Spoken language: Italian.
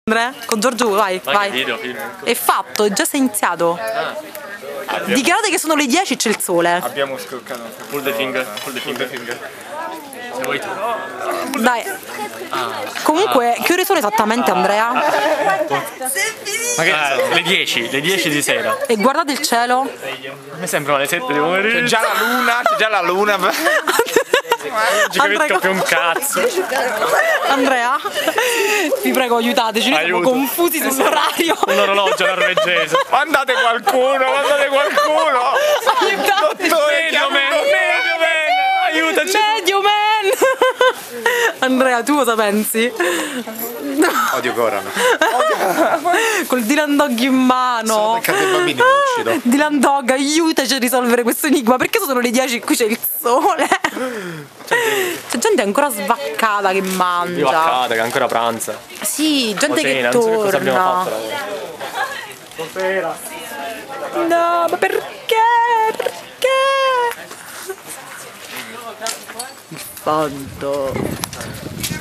Andrea, con Giorgio, vai, vai. Video. È fatto, già sei iniziato. Dichiarate che sono le 10 e c'è il sole. Abbiamo scoccato. Pull the finger. Se vuoi tu. Dai. Comunque, che ore sono esattamente, Andrea? Ma che le 10 di sera. E guardate il cielo. Mi sembrano le 7 di pomeriggio. C'è già la luna. Non ci capisco più un cazzo. Andrea, vi prego aiutateci, noi siamo Aiuto. confusi sull'orario. Un orologio norvegese. Mandate qualcuno. Aiutateci. Medio man. Aiutaci. Medio man. Andrea, tu cosa pensi? Odio Goran. Col Dylan Dog in mano. Perché i bambini non uccido. Dylan Dog, aiutaci a risolvere questo enigma. Perché sono le 10 e qui c'è il sole? C'è gente ancora svaccata che mangia. Io a casa che ancora pranza. Sì, gente Cena, che non so che cosa abbiamo torna. fatto. Stasera. No, ma perché? Perché? Il fondo.